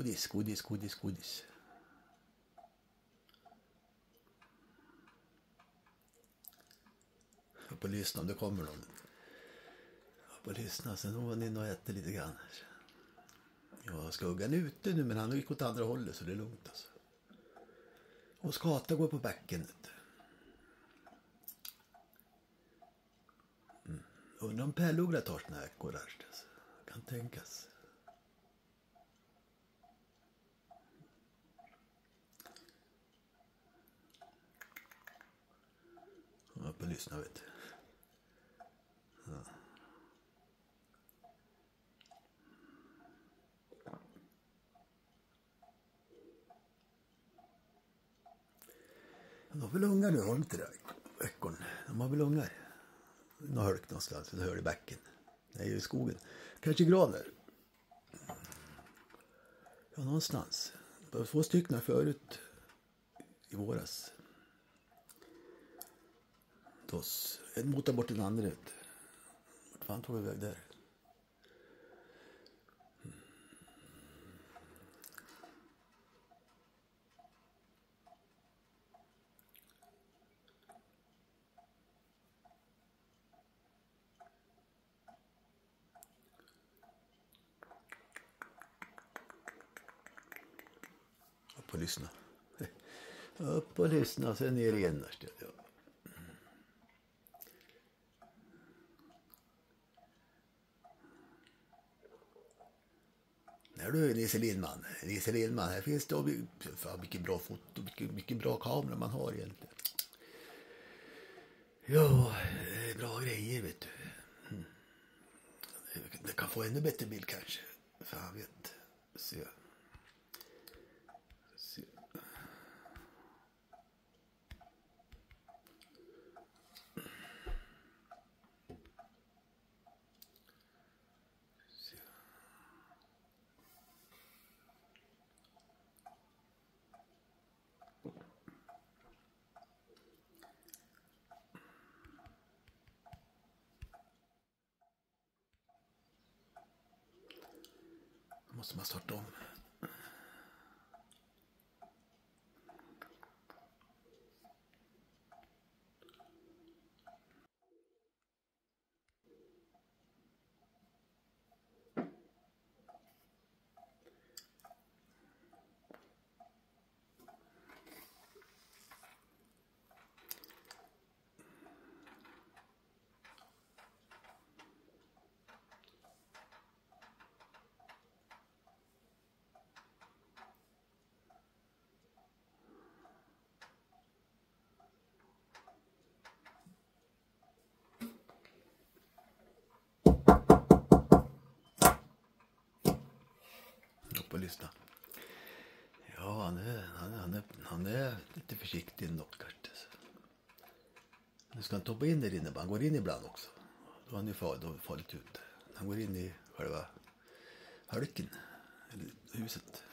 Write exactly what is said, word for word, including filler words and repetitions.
Godis, godis, godis, godis. Jag får lyssna om det kommer någon. Jag får lyssna, sen var han inne och äter lite grann. Jag skuggan ute nu, men han gick åt andra hållet så det är lugnt alltså. Och skata går på backen. Mm. Undrar om pärlugla tar såna här ekorrar. Alltså. Kan tänkas. Jag får lyssna, vet du. Ja. De har väl ungar nu, har de inte det? Ekorn. De har väl ungar. Någon hölk någonstans, det hör i backen. Nej, i skogen. Kanske granar. Ja, någonstans. Bara två stycken förut i våras. Toss. En motar bort den andra ut. Vart fan tog vi iväg där? Mm. Upp och lyssna. Upp och lyssna, sen ner igen. Ja. När du Nisse Lindman, Nisse Lindman, här finns det fan, mycket bra foto, mycket, mycket bra kamera man har egentligen. Ja, det är bra grejer, vet du. Mm. Det kan få ännu bättre bild kanske. Fan vet. Se. Se. Måste man starta om. Upp och lyssna. Ja, han är, han är, han är, han är lite försiktig nog kanske. Nu ska han toppa in där inne. Han går in ibland också. Då är han ju farligt, då farligt ut. Han går in i själva hölken. Eller huset.